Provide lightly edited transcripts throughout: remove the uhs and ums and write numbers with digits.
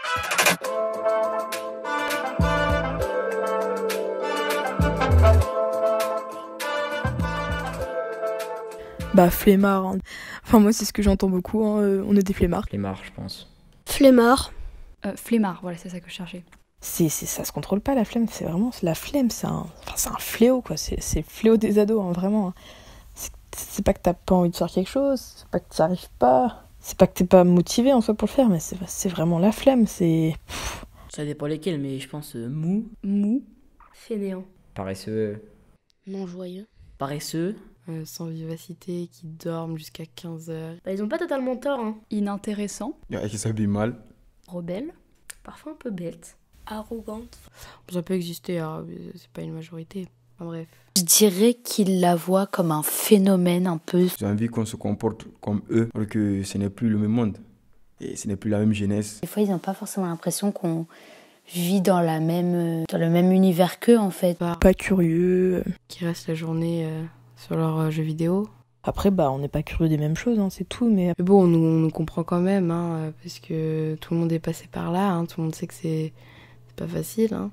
Bah flemmard, hein. Enfin moi c'est ce que j'entends beaucoup, hein. On est des flemmards. Flemmard, je pense. Flemmard. Flemmard, voilà, c'est ça que je cherchais. Ça se contrôle pas la flemme, c'est vraiment la flemme, c'est un fléau quoi, c'est le fléau des ados, hein, vraiment. Hein. C'est pas que t'as pas envie de faire quelque chose, c'est pas que t'y arrives pas, c'est pas que t'es pas motivé en soi pour le faire, mais c'est vraiment la flemme, c'est... Ça dépend lesquels, mais je pense mou, Fainéant. Paresseux. Non joyeux. paresseux. Sans vivacité, qui dorment jusqu'à 15h. Bah, ils ont pas totalement tort, hein. Inintéressant. Qui s'habille mal. Rebelle. Parfois un peu bête. Arrogante. Ça peut exister, hein, mais c'est pas une majorité. Enfin, bref. Je dirais qu'ils la voient comme un phénomène un peu. J'ai envie qu'on se comporte comme eux, alors que ce n'est plus le même monde. Et ce n'est plus la même jeunesse. Des fois, ils n'ont pas forcément l'impression qu'on vit dans le même univers qu'eux, en fait. Pas curieux. Qui restent la journée sur leurs jeux vidéo. Après, bah, on n'est pas curieux des mêmes choses, hein, c'est tout, mais... Mais bon, on nous comprend quand même, hein, parce que tout le monde est passé par là, hein, tout le monde sait que c'est pas facile, hein.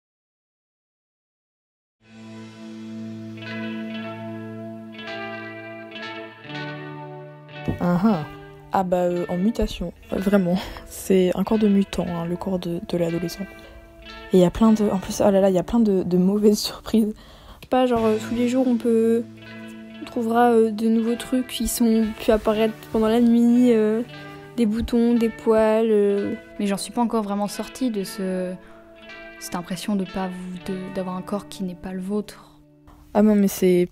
Ah bah en mutation, vraiment. C'est un corps de mutant, hein, le corps de l'adolescent. Et il y a plein de... En plus, oh là là, il y a plein de mauvaises surprises. Je sais pas, genre tous les jours on trouvera de nouveaux trucs qui sont pu apparaître pendant la nuit, des boutons, des poils. Mais j'en suis pas encore vraiment sortie de cette impression d'avoir un corps qui n'est pas le vôtre. Ah non mais c'est...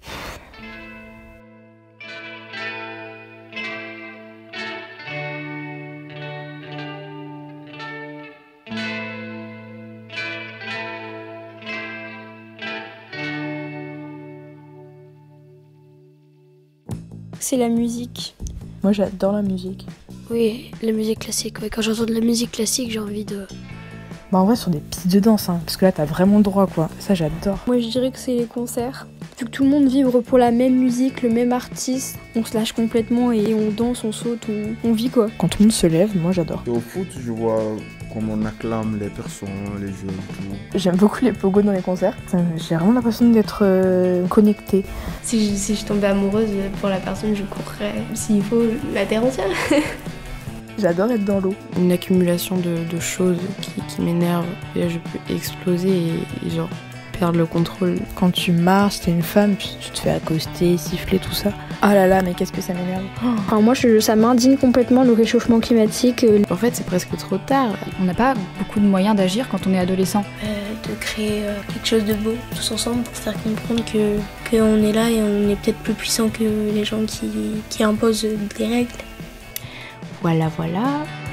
C'est la musique. Moi j'adore la musique. Oui, la musique classique. Ouais, quand j'entends de la musique classique, j'ai envie de... Bah en vrai sur des pistes de danse, hein, parce que là t'as vraiment le droit quoi. Ça j'adore. Moi je dirais que c'est les concerts. Vu que tout le monde vibre pour la même musique, le même artiste, on se lâche complètement et on danse, on saute, on vit quoi. Quand tout le monde se lève, moi j'adore. Et au foot, je vois comment on acclame les personnes, les jeux et tout. J'aime beaucoup les pogos dans les concerts. J'ai vraiment l'impression d'être connectée. Si je tombais amoureuse pour la personne, je courrais s'il faut la terre entière. J'adore être dans l'eau. Une accumulation de choses qui m'énervent. Et là, je peux exploser et genre perdre le contrôle. Quand tu marches, t'es une femme, puis tu te fais accoster, siffler, tout ça. Ah là là, mais qu'est-ce que ça m'énerve. Enfin, moi, ça m'indigne complètement le réchauffement climatique. En fait, c'est presque trop tard. On n'a pas beaucoup de moyens d'agir quand on est adolescent. De créer quelque chose de beau, tous ensemble, pour faire comprendre qu'on est là et on est peut-être plus puissant que les gens qui imposent des règles. Voilà.